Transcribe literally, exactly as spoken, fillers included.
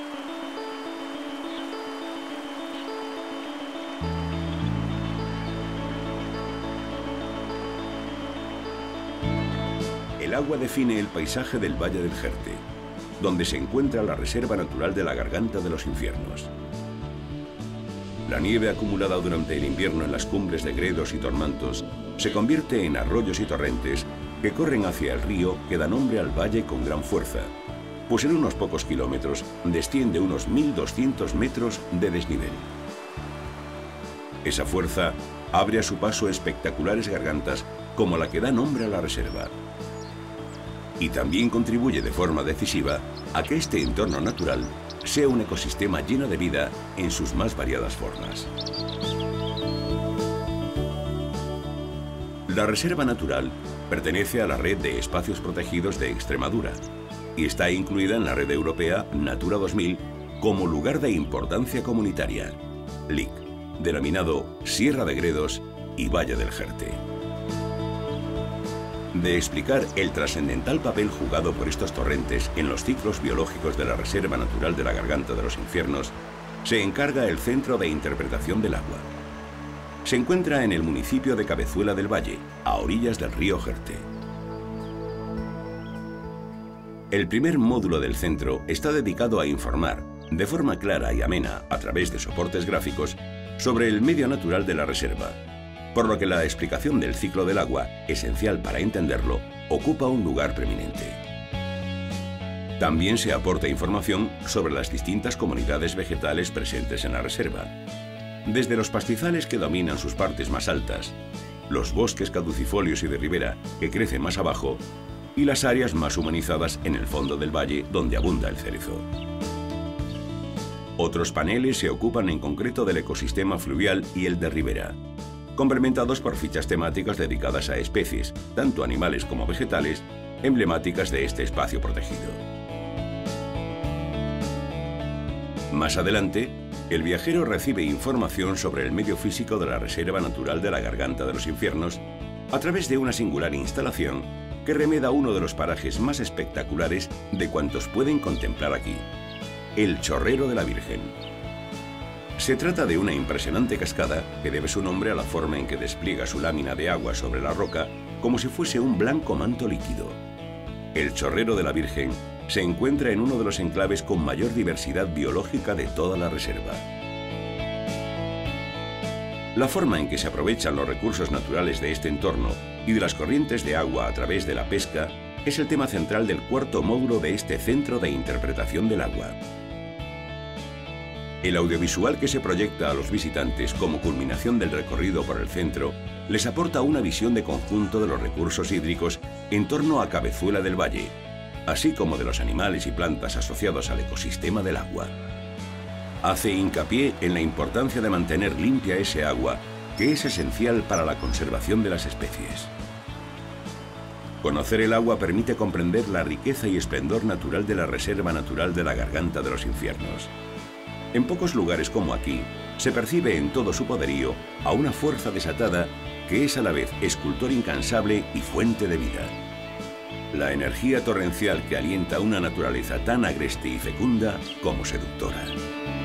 El agua define el paisaje del Valle del Jerte, donde se encuentra la Reserva Natural de la Garganta de los Infiernos. La nieve acumulada durante el invierno en las cumbres de Gredos y Tormantos se convierte en arroyos y torrentes que corren hacia el río que da nombre al valle con gran fuerza, pues en unos pocos kilómetros desciende unos mil doscientos metros de desnivel. Esa fuerza abre a su paso espectaculares gargantas como la que da nombre a la reserva. Y también contribuye de forma decisiva a que este entorno natural sea un ecosistema lleno de vida en sus más variadas formas. La Reserva Natural pertenece a la Red de Espacios Protegidos de Extremadura y está incluida en la Red Europea Natura dos mil como lugar de importancia comunitaria, L I C, denominado Sierra de Gredos y Valle del Jerte. De explicar el trascendental papel jugado por estos torrentes en los ciclos biológicos de la Reserva Natural de la Garganta de los Infiernos, se encarga el Centro de Interpretación del Agua. Se encuentra en el municipio de Cabezuela del Valle, a orillas del río Jerte. El primer módulo del centro está dedicado a informar, de forma clara y amena, a través de soportes gráficos, sobre el medio natural de la reserva, por lo que la explicación del ciclo del agua, esencial para entenderlo, ocupa un lugar preeminente. También se aporta información sobre las distintas comunidades vegetales presentes en la reserva, desde los pastizales que dominan sus partes más altas, los bosques caducifolios y de ribera que crecen más abajo, y las áreas más humanizadas en el fondo del valle donde abunda el cerezo. Otros paneles se ocupan en concreto del ecosistema fluvial y el de ribera, complementados por fichas temáticas dedicadas a especies, tanto animales como vegetales, emblemáticas de este espacio protegido. Más adelante, el viajero recibe información sobre el medio físico de la Reserva Natural de la Garganta de los Infiernos a través de una singular instalación que remeda uno de los parajes más espectaculares de cuantos pueden contemplar aquí, el Chorrero de la Virgen. Se trata de una impresionante cascada que debe su nombre a la forma en que despliega su lámina de agua sobre la roca como si fuese un blanco manto líquido. El Chorrero de la Virgen se encuentra en uno de los enclaves con mayor diversidad biológica de toda la reserva. La forma en que se aprovechan los recursos naturales de este entorno y de las corrientes de agua a través de la pesca es el tema central del cuarto módulo de este Centro de Interpretación del Agua. El audiovisual que se proyecta a los visitantes como culminación del recorrido por el centro les aporta una visión de conjunto de los recursos hídricos en torno a Cabezuela del Valle, así como de los animales y plantas asociados al ecosistema del agua. Hace hincapié en la importancia de mantener limpia ese agua, que es esencial para la conservación de las especies. Conocer el agua permite comprender la riqueza y esplendor natural de la Reserva Natural de la Garganta de los Infiernos. En pocos lugares como aquí, se percibe en todo su poderío a una fuerza desatada que es a la vez escultor incansable y fuente de vida. La energía torrencial que alienta una naturaleza tan agreste y fecunda como seductora.